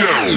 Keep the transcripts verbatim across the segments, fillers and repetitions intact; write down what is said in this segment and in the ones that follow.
sensation.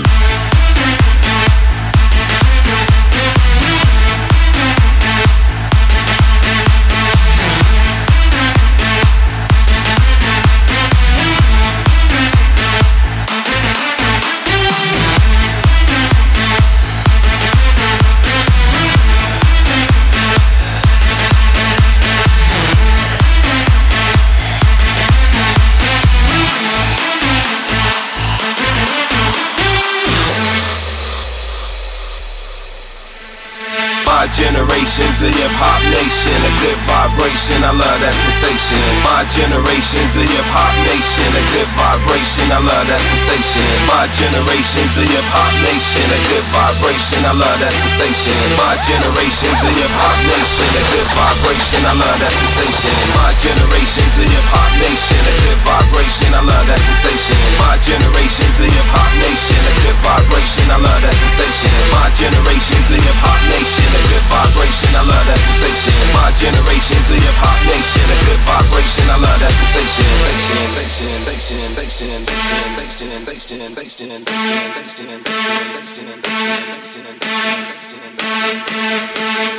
My generation's a hip-hop nation, a good vibration, I love that sensation. My generation's a hip-hop nation, a good vibration, I love that sensation. My generation's a hip-hop nation, a good vibration, I love that sensation. My generation's a hip-hop nation, a good vibration, I love that sensation. My generation's a hip-hop nation, a good vibration, I love that sensation. My generation's a hip-hop nation, a good vibration, I love that sensation. My generation's a hip-hop nation, a good vibration, I love that sensation. My generation's a hip-hop nation, a good vibration, I love that sensation. Bass